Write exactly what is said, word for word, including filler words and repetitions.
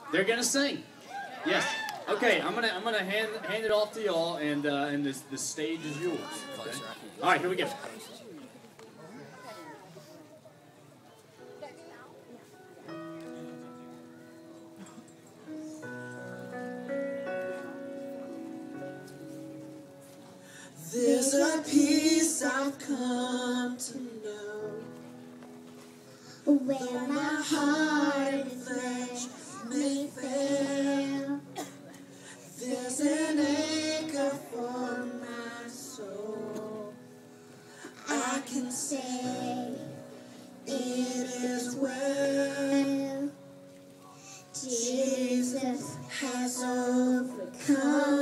They're gonna sing. Yes. Okay, I'm gonna I'm gonna hand hand it off to y'all, and uh, and this the stage is yours. Okay? All right, here we go. There's a peace I've come to know, where my heart and flesh may fail. There's an anchor for my soul. I can say it is well. Jesus has overcome.